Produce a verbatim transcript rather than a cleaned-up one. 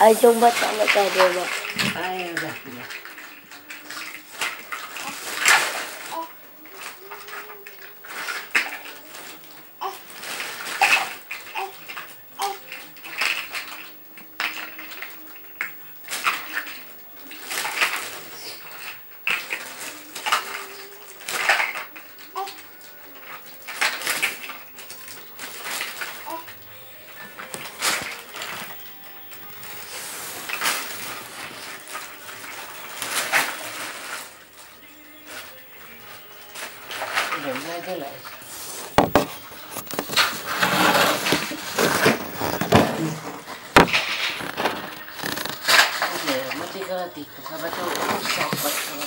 Ay, coba tak nak tahu dia, Mak. Ay, udah, udah. Udah mulai jelas. Udah, mati kalau tipu, sama tuh rusak.